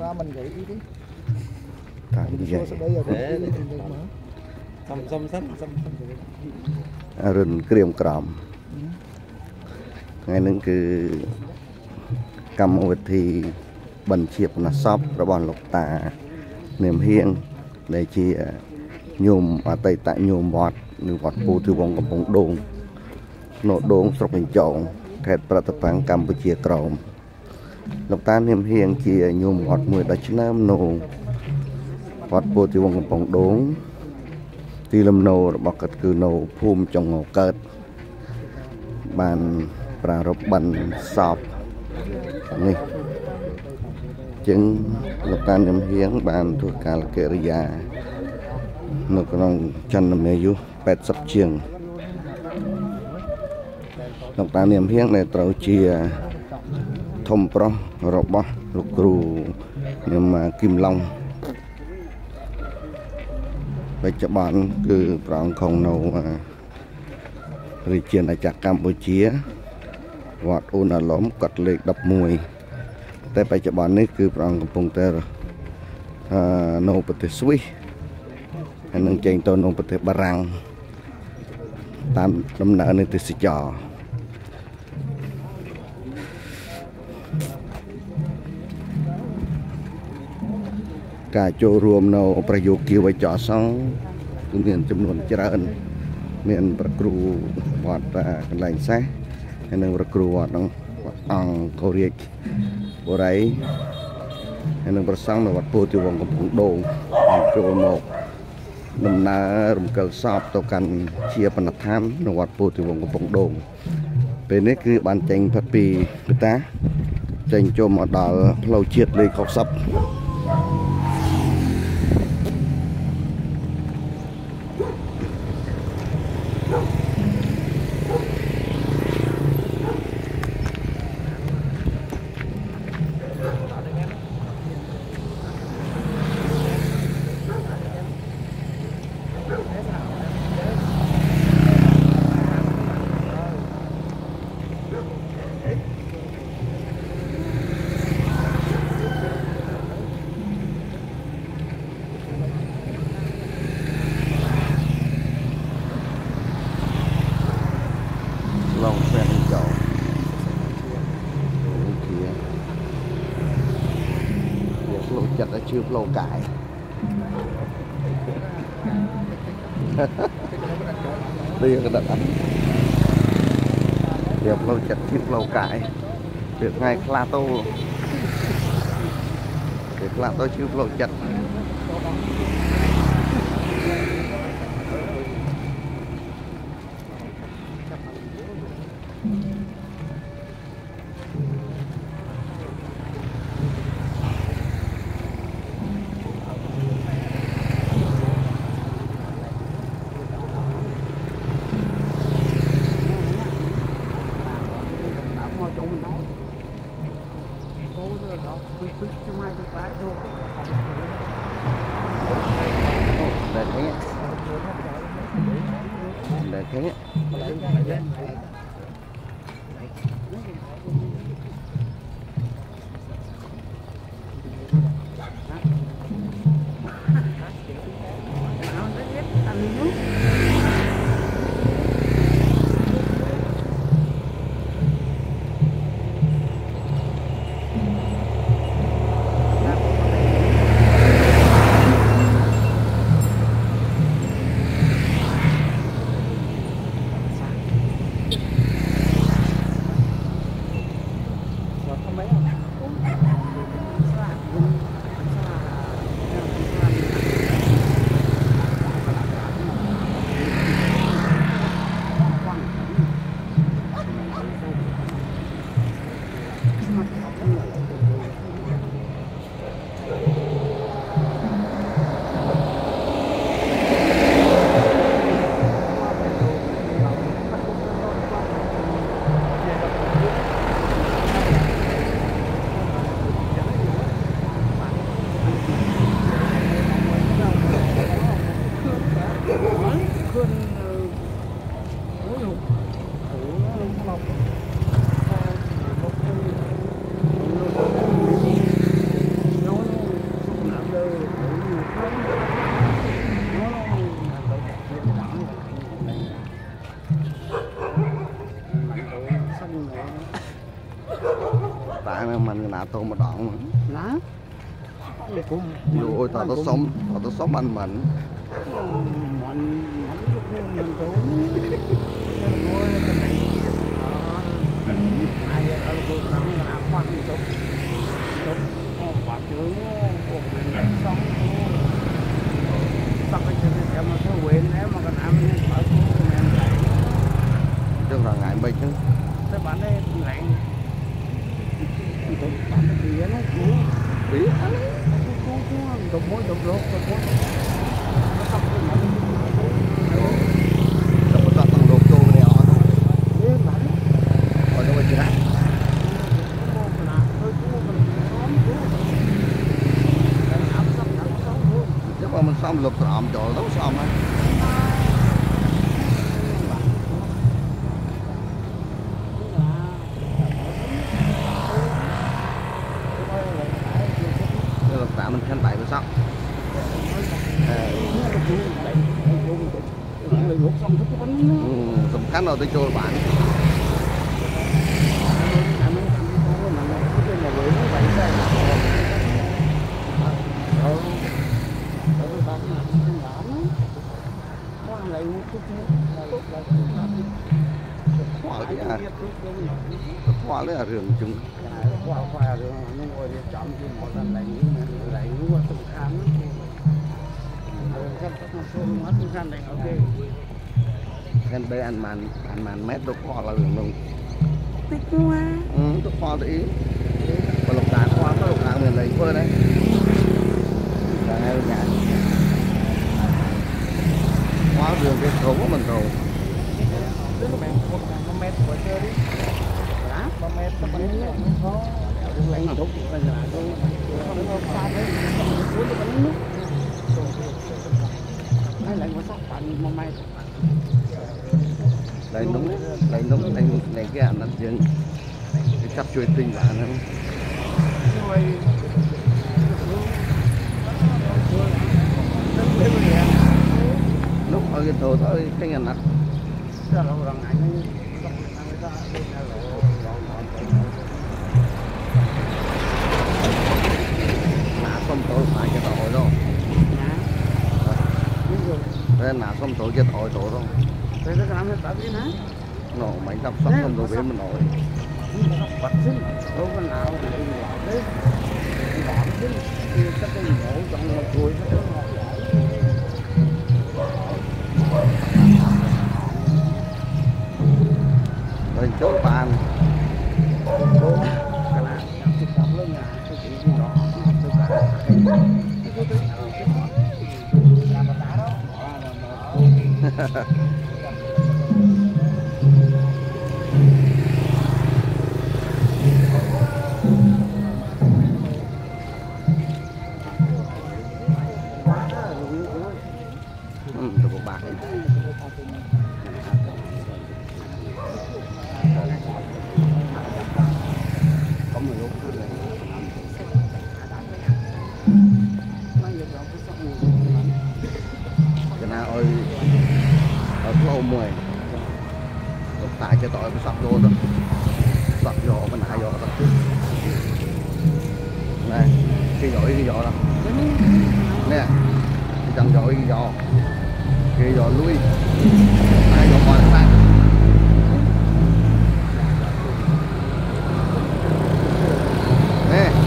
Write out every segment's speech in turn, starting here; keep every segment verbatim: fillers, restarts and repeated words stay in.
ra mình gửi đi. Tại vậy. Xong xong xong xong. Rừng kiềm còm. Ngàyนึงគឺកម្មវិធីបញ្ជាបណ្ណសពរបស់លោកតានាមហៀងដែលជាញោមអតីតញោមវត្តនៅវត្តពូទីវងកំពង់ដូងនៅដូងស្រុកកញ្ចងខេត្តប្រតិតាំងកម្ពុជាក្រោមលោកតានាមហៀងជាញោមវត្តមួយដ៏ឆ្នើមនៅវត្តពូទីវងកំពង់ដូងទីលំនៅរបស់គាត់គឺនៅភូមិចុងកើតបានប្រារព្ធបិណ្ឌសពនេះចឹងលោកតានាមហៀងបានធ្វើកាលកិរិយានៅក្នុងចន្ទមាយុแปดสิบជាងលោកតានាមហៀងដែលត្រូវជាធំប្រុសរបស់លោកគ្រូនាមគឹមឡុងបច្ចុប្បន្នគឺប្រងខំនៅរាជាណាចក្រកម្ពុជាវត្តអូនអាឡុំកត់លេខដប់មួយតែបច្ចុប្បន្ននេះគឺប្រងកំពុងតែនៅប្រទេសស្វីសហើយនឹងចេញទៅនៅប្រទេសបារាំងតាមដំណើរនៃទេសចរការចូលរួមនៅប្រយោគវិជ្ជាសង្ឃគឺមានចំនួនច្រើនមានប្រគ្រូវត្តកន្លែងសេះហើយនឹងប្រគ្រូវត្តអង្គរាជបុរីហើយនឹងប្រសង់នៅវត្តពោធិវង្សកំពង់ដូងចូលមកដំណើររំកិលសពទៅកាន់ជាបណ្ឌដ្ឋាននៅវត្តពោធិវង្សកំពង់ដូងពេលនេះគឺបានចេញផុតពីកតាចេញចូលមកដល់ផ្លូវជាតិលេខហកសិបឡងស្វែងចោលវាផ្លូវចិត្តឲ្យជឿផ្លូវកាយនេះក៏ដាក់អត់វាផ្លូវចិត្តជឿផ្លូវកាយវាថ្ងៃខ្លះទៅវាខ្លះទៅជឿផ្លូវចិត្តĐẹp thế nhé. Đẹp thế nhé. tại mình nã tô một đoạn mà ôi tao tao sống tao tao sống anh mình mình mình cũng ngồi cái này ai ở cô làm làm quan trọng trọng quả trưởng của mình sống xong cái chuyện mà tôi quên nếu mà còn làm ở cô mình lại chứ là ngại bệnh chứ các bạn đây lại bạn cái gì nó cũng biết đục mối đục lốt đục mối nó xong cái này đập một tầng lột vô này họ thế mà ở đâu vậy đó chứ mà mình xong lột trộm chỗ đấu xong á tạ mình khen bảy mươi sáu tầm khán nào tôi chơi bạn khoa đấy à khoa đấy là rừng chúng khoa khoa rồi nó ngồi để chọn cái một lần này những lại những qua từng khám rất là số mất từng khám này ok gần đây ăn màn ăn màn mét tôi khoa là rừng luôn tích quá ừ tôi khoa tí và lục đá khoa có lục đá mình lấy phơi đấy là ngay nhà khoa rừng cái thấu của mình rồi mét của chơi đi ba mét ba mét có lấy tốt là là tôi không sao đấy cuốn cái bánh nước hay lại có sóc bạn mà mai lấy núng lấy núng lấy lấy cái ăn ăn dừng cái cặp chuối tinh bạn nữa lúc ở cái thổ thôi cái ngành nát nã xong tối phải cái tội đâu đây nã xong tối cái tội tội đâu nó mấy đập xong không đồ bên mình nổi bật xin đâu có nào để bỏ đấy bỏ xin thì các cái mổ trong một chuối nó ngọt lên chốt bàn cái nào chụp cặp lên nhà tôi chỉ đi đó tôi cả cái cái làm mà đá đó ừ, được một bạc có một lúc cái nào ơi ở phố mười lúc tại cho tội cái sập vô đó sập vô cái nãy vô đó này khi dội khi dội đó nè thì chẳng dội khi dội khi dội lui ai dội qua sang nè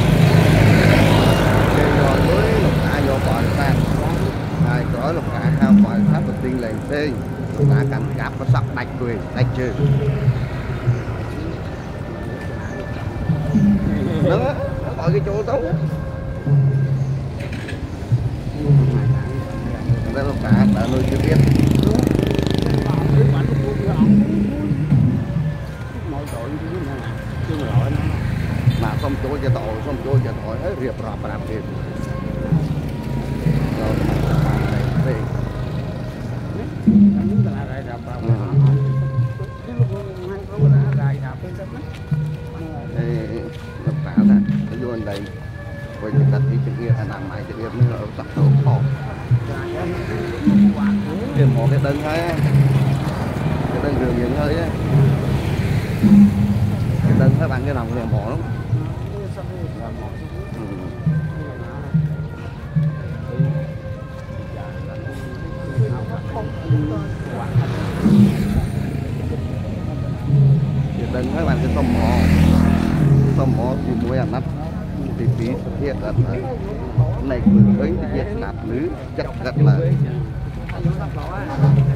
khi dội lui lục ai dội qua sang ai có lục ai hao qua sát đầu tiên lên tên lục ai cần cáp có sắp đạch quyền đạch trừ đó gọi cái chỗ tốt đây là cả đã nuôi chưa biết mà xong chỗ cho tội xong chỗ cho tội ấy riệp rạp rạp riệp rồi đây lập cả ra cái vô đây quay cái đất đi trên kia là làm mày trên kia mới là tập thổ khổ tìm một cái đơn hơi cái đơn đường những hơi á các bạn cái lòng liền bỏ lắm. Đừng các bạn cái tôm mỏ tôm mỏ thì mua ăn nát thì phí thiệt là này cứ với thiệt đạp nữ chắc rất là